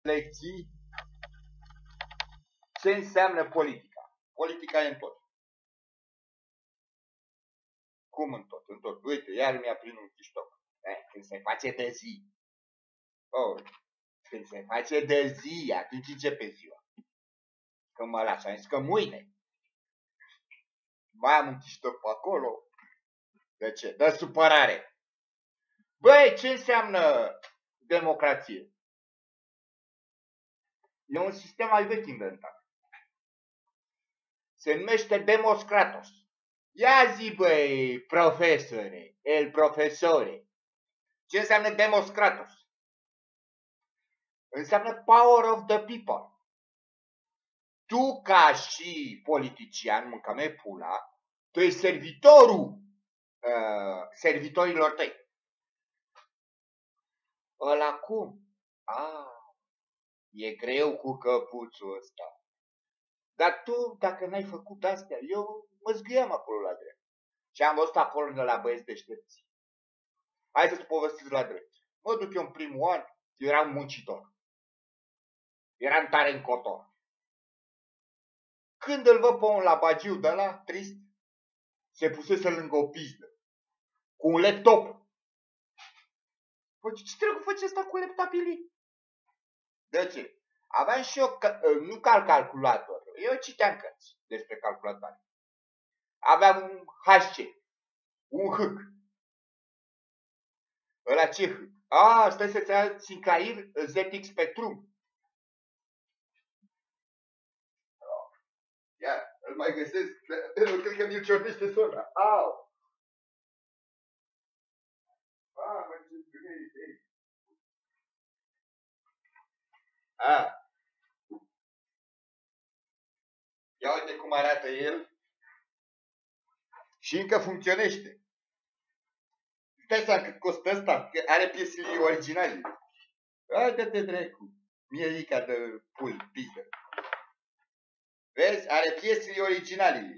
lecții ce înseamnă politica. Politica e în tot. Cum în tot? În tot. Uite, iar mi-a prins un TikTok. Când se face de zi. Când se face de zi, atunci începe ziua. Când mă las, am zis că mâine. Mai am un TikTok pe acolo. De ce? De supărare. Băi, ce înseamnă democrație? E un sistem al vechi inventat. Se numește Demos Kratos. Ia zi, băi, profesore, el profesore. Ce înseamnă Demos Kratos? Înseamnă power of the people. Tu, ca și politician, mâncă-me pula, tu ești servitorul servitorilor tăi. Ăla cum? E greu cu căpuțul ăsta. Dar tu, dacă n-ai făcut astea, eu mă zgâiam acolo la drept. Și am văzut acolo de la băieți deștepți. Hai să-ți povestesc la drept. Mă duc eu în primul an, eu eram muncitor. Eram tare în cotor. Când îl văd pe un labagiu de ăla, trist, se pusese lângă o pizdă. Cu un laptop. Păi ce trebuie să faci asta cu laptopul? De ce? Aveam și eu, nu calculator. Eu citeam cărți despre calculatoare. Aveam un HC. Un hâc. Ăla ce hâc? Stai să-ți arăt Sinclair ZX Spectrum. Ia, îl mai găsesc. Nu cred că mi-l ciornește sora. Mă, ce bine. Ia uite cum arată el. Și încă funcționește. Stai seama cât costă ăsta, că are piesele originale. Dă-te dracu. Mielica de pui, pizdă. Vezi? Are piesele originale.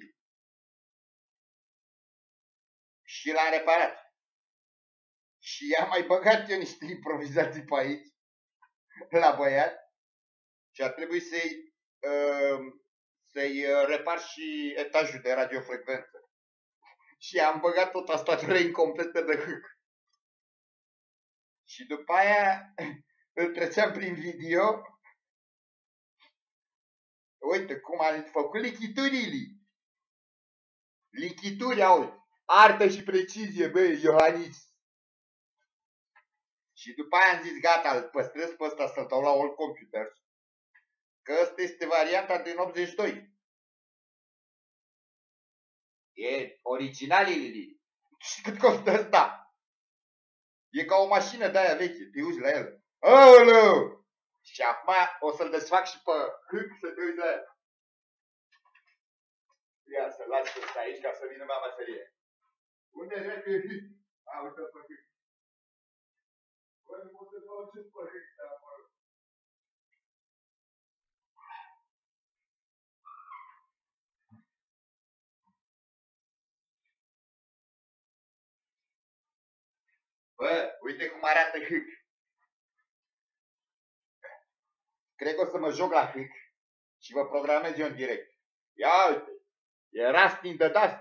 Și l-a reparat. Și i-am mai băgat eu niște improvizații pe aici. La băiat. Și a trebuit să-i repar și etajul de radiofrecvență. Și am băgat tot tastatură incompletă de hâc. Și după aia îl treceam prin video. Uite cum am făcut lichiturile. Lichituri, auzi. Artă și precizie, băi, Iohannis. Și după aia am zis, gata, îl păstrez pe ăsta să-l dau la All Computers. Că ăsta este varianta din 82. E originalii. Și cât costă ăsta? E ca o mașină de aia veche, te uiți la el. Aoleu! Și acum o să-l desfac și pe hâc să te uiți la el. Ia să las ăsta aici ca să vină mama serie. Unde dracu e hâc? Uite pe hâc. Bă, nu pot să dau ce pe hâc de acolo. Bă, uite cum arată hâc. Cred că o să mă joc la hâc și vă programez eu în direct. Ia uite, e Rusting the Dust.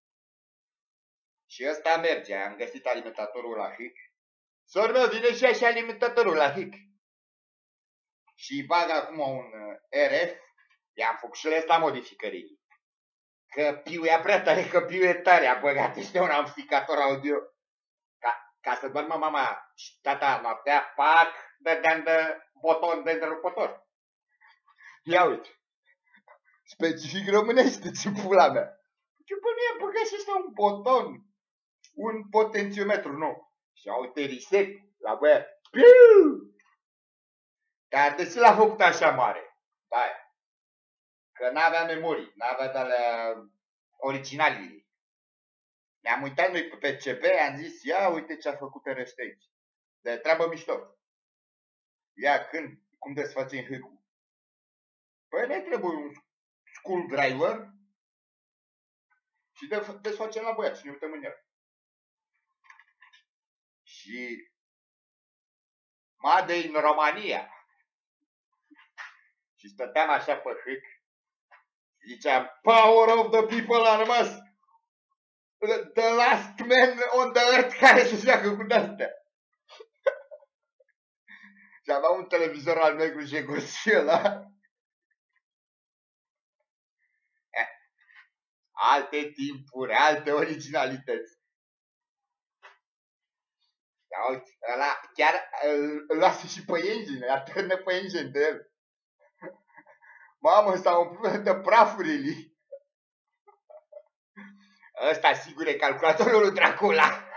Și ăsta merge, am găsit alimentatorul la hâc. Sor meu, vine și așa alimentatorul la hâc. Și bag acum un RF. I-am făcut și ăsta modificării. Că piu e prea tare, că piu e tare. Am băgat este un amplificator audio. Ca să doarmă mama și tata noaptea, pac, dădeam de boton de întrerupător. Ia uite. Specific românește, ce pula mea. Ce până e băgat și ăsta un boton. Un potențiometru nou. Și uite reset la băiat. Piu! Dar de ce l-a făcut așa mare? Da. Că n-avea memorii, n-avea de-alea originalii. Ne-am uitat noi pe PCB, am zis, ia uite ce a făcut RST aici. De treabă mișto. Ia când, cum desfacem hâcul? Păi ne trebuie un screwdriver și desfacem la băiat și ne uităm în el. Și Made in Romania. Și stăteam așa pe hâc. Ziceam, power of the people a rămas the last man on the earth care se joacă cu de-astea. Și avea un televizor al negru și și ăla. Alte timpuri, alte originalități. Ia uite, ăla chiar îl lasă și pe engine, atârnă pe engine de el. Mamă, s-a umplut de prafurile. Ăsta sigur e calculatorul lui Dracula.